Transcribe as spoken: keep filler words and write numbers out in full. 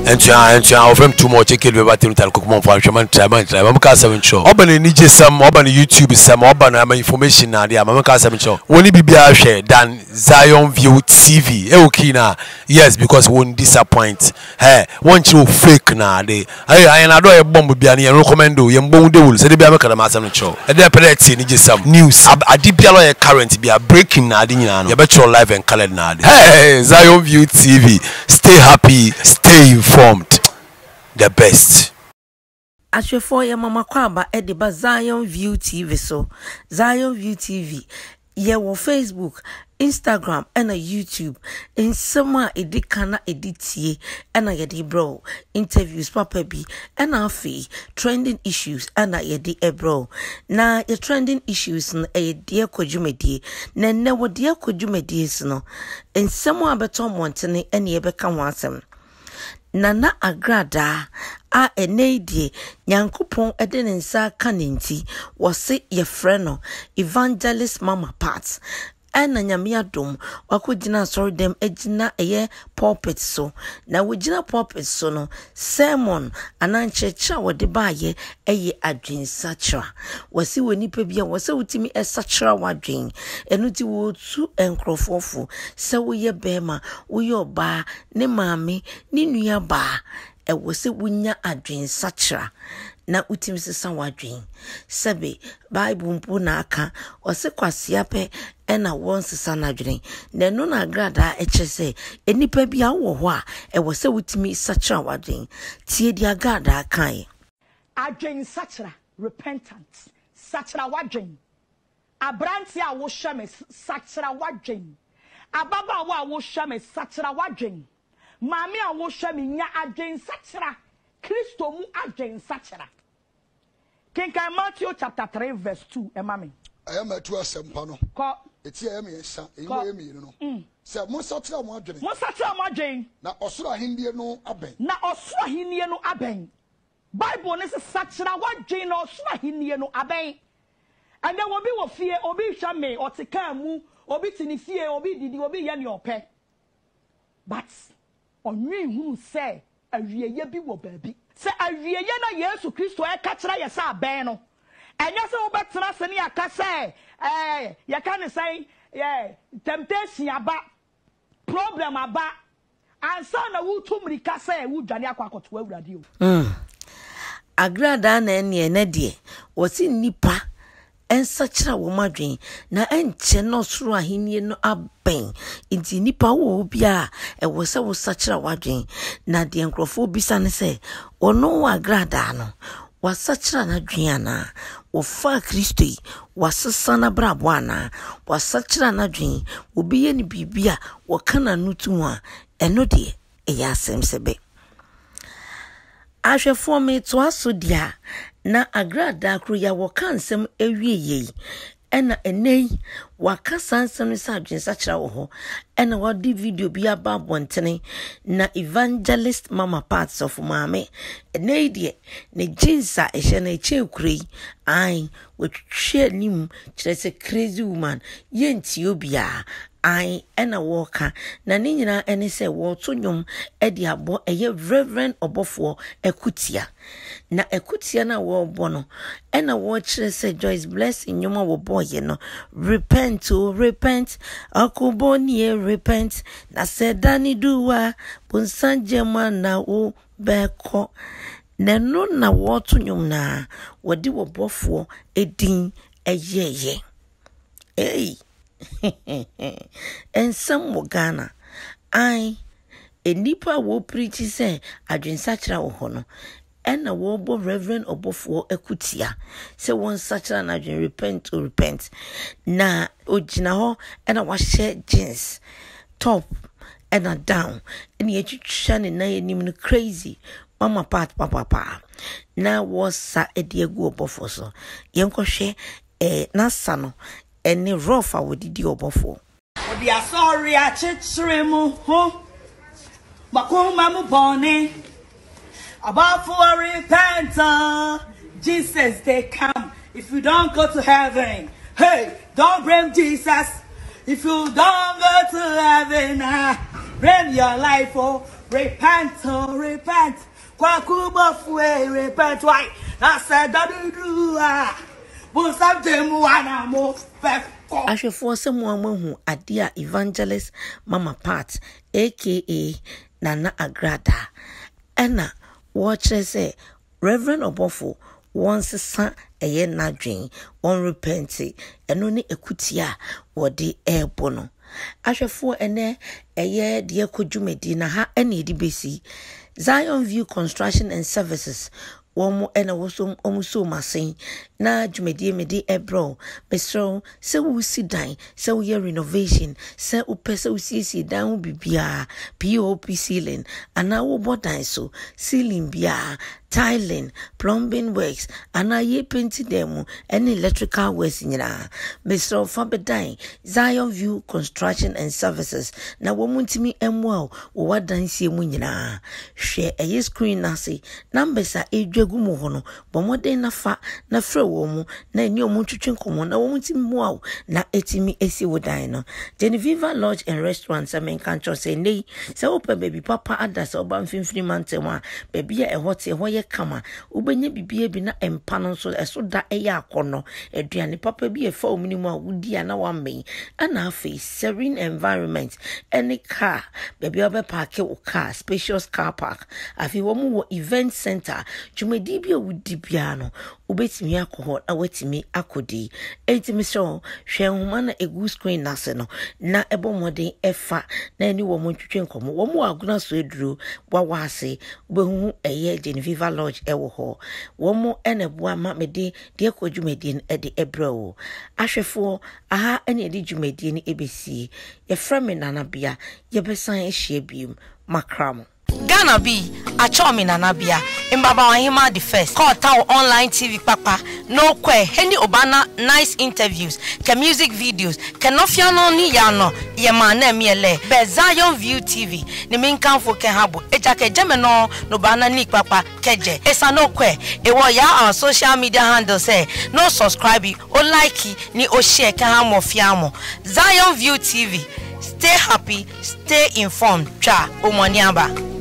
and to and to of him too much check it about him tell cook mon for man try man try man ka seven show oban ni je sam oban YouTube sam oban am information na dia man ka seven show woni bibia hwe dan Zion View T V e okina yes because won't disappoint hey one you fake na dey ay ay na do e bomb bia na recommend o ye mbon de wul se de bia me kada ma seven show e dey predicate ni je sam news adi bia lo current bia breaking na adi nyina no ye be show live and colored na adi hey Zion View T V stay happy stay informed the best. Ashefo ya mama kwaba e de ba Zion View T V so Zion View T V ye wo Facebook Instagram and a YouTube in summer edikana editie and a yedi bro interviews papa bi and a fee trending issues and a yedi e bro na your trending issues na e dear kojumedi na ne wo dear kojumedi no in summer abeton montene and ye beka wansem Nana Agrada a enedi Nyankopon ede ne nsa ka ne nti wose ye freno Evangelist Mama Pat ana nyame adom wakogina sorry dem egina eye pulpit so na wogina pulpit so no sermon ananchecha wode baaye eye adwen sachra wasi woni pa bia wose wutimi esachra wadwen enuti wo tu enkrofofo se wo ye bema wo ye oba ne maame ne nua ba e wose wunya adwen sachra na utim sesa wadwen sebe bible mpu na aka wose kwase ape ena won sesa na dwen na no na grada echese enipa bia wo ho a e wose wutimi sachra wadwen tie dia grada kan adwen sachra repentant sachra wadwen abranti a wo hweme sachra wadwen ababa wo a wo hweme sachra wadwen mami a wo hweme nya adwen sachra Christo mu adwen sachra Kinkai Matthew chapter three verse two emami I am at asempa no ko eti am yesa eyi emi no se mo sachra mo adwen mo sachra mo adwen na osoro ahindie no aben na osoro ahindie no aben Bible ne se sachra wadwen na osoro ahindie no aben and then obi wo fie obi hwa me otika mu obi tini fie obi didi obi ye ne opɛ but onwi hu se awieye bi wo baabi se awieye na Yesu Kristo e ka kira ye sa aben no enya se wo betra se ne aka se eh ye ka ne sai eh temptation aba problem aba ansa na wo tumrika se wo dwane akwakoto awurade o mm agrada na ene ne de wosi nipa ensachira wo madwen na enche no soro ahenie no aben inti nipa wo bia e wo se wo sachira wadwen na de enkrofo bisa ne se ono wa grada no wasachira na dwen ana wo fa Kristo wasesa na brabo ana wasachira na dwen obi ye ni bibia wo kana nutu a eno de e ya semsebe ahwefo me to aso dia na agrada kru ya wakansem ewieye ena enei wakasansem sa adwensa kira wo ho ena wodi video bi aba bontene na Evangelist Mama Parts of Mame enei de ne jinsa ehye na eche kurei ai wotwe nim kire se crazy woman yenti obia ai ena woka na ne nyina ene se wo to nwom e de abo eye Reverend Obofo Ekutia na Ekutia na wo bo no ena wo kire se Joyce Bless nyoma wo boye no repent to repent akuboni repent na se dani duwa bunsanjema na wo beko na no na wo to nwom na wodi wo bofo edin eyeye ei and some Ghana I a nipa wo preach say adwensachira wo ho no and a wo bo Reverend Obofo Ekutia say one sachira na adwen repent to repent na ogina ho and a wahye jeans top and a down and ye twitwa ne na enim no crazy Mama Part papa pa na was sa ediegu Obofo so yenkohwe eh na sa no any rough I would do Obofo. Odi asori a chichire mu ho. Makoma mu bone. Abafo repent. Jesus they come. If you don't go to heaven, hey, don't blame Jesus. If you don't go to heaven, uh, blame your life oh repent, oh repent. Kwakuba fue repent why I said that do ah but something one more Ahwefo se mo amahu ade a evangelist Mama Pat aka Nana Agrada ena watch say Reverend Obofo once sa eye nadwen on repent eno ne ekutia wodi ebo no Ahwefo ene eye de kodwumedi na ha ene di besi Zion View Construction and Services Womo ena wosom omuso masen na dwumedie medi ebro besro se wo si dan se wo ye renovation se wo pese wo si dan wo bibia P O P ceiling ana wo bodan so ceiling bia tiling plumbing works ana ye painting dem any electrical works nyina besro fa bedan Zion View Construction and Services na wo muntimi emwa wo wadan sie mu nyina hwe eye screen nase numbers a edwa gu mu hono bomoden na fa na fra wo mu na eni omu twetwe komo na wo muntimi mu aw na etimi esi wodan no Genevieve Lodge and Restaurant se men kan cho se nei se opa baby papa ada se oba mfimfini mantem a baby e hote ho ye kama ubenye bibie bi na empa no so eso da eye akono aduane papa bi e fa omnimu a wudi ana wa men ana afi serene environment any car baby oba park e car spacious car park afi wo mu wo event center jumedi bi wudi bia no ubetimi akoho na wetimi akodi entimi so hwe homa na egu screen nase no na ebo modern efa na ani wo mo twetwe nkomo wo mo aguna so eduro wawa ase behu eye Genevieve Lodge ewo ho wo mo enebo ama mede de kodwumedi n ede ebro ahwefo aha ene ede dwumedi n ebesi ye frame nana bia ye besan ehie biem makram Ghana B, a chomi nanabia, in Baba Wahima the first. Call town online T V papa, no kwe, Henny Obana, nice interviews, ke music videos, ke no fiano ni yano, ye mane miele, be Zion View T V, ni minkan fo ke habo, eja ke jemeno, no bana ni papa, keje, esa no kwe, e wo ya on social media handle say, no subscribe, o like, ni o share ke hamo fiamo. Zion View T V, stay happy, stay informed, cha, o moniaba.